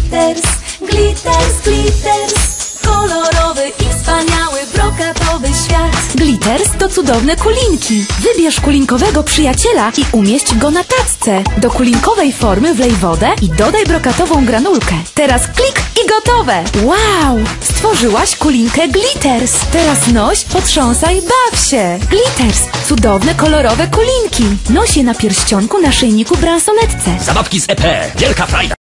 glitters, glitters, glitters. Kolorowy i wspaniały brokatowy świat. Glitters to cudowne kulinki. Wybierz kulinkowego przyjaciela i umieść go na tacce. Do kulinkowej formy wlej wodę i dodaj brokatową granulkę. Teraz klik i gotowe! Wow! Stworzyłaś kulinkę Glitters. Teraz noś, potrząsaj, baw się! Glitters. Cudowne, kolorowe kulinki. Noś je na pierścionku, naszyjniku, bransoletce. Zabawki z EP. Wielka frajda.